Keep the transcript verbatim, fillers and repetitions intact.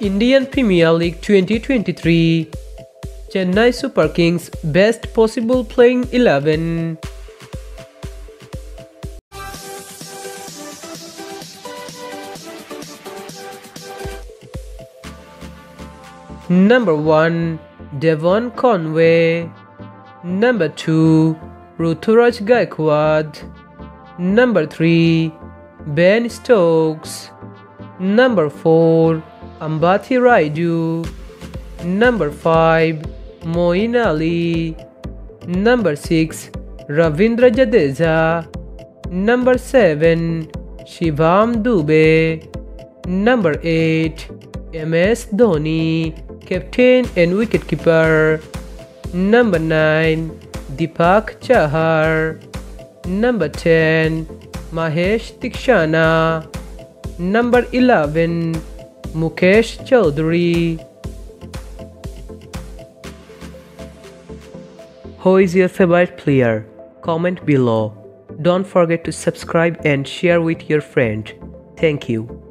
Indian Premier League twenty twenty-three. Chennai Super Kings best possible playing eleven. Number one. Devon Conway. Number two. Ruturaj Gaikwad. Number three. Ben Stokes. Number four. Ambati Raidu. Number five. Moeen Ali. Number six. Ravindra Jadeja. Number seven. Shivam Dube. Number eight. M S Dhoni, captain and wicketkeeper. Number nine. Deepak Chahar. Number ten. Mahesh Tikshana. Number eleven. Mukesh Chaudhary. Who is your favorite player? Comment below. Don't forget to subscribe and share with your friend. Thank you.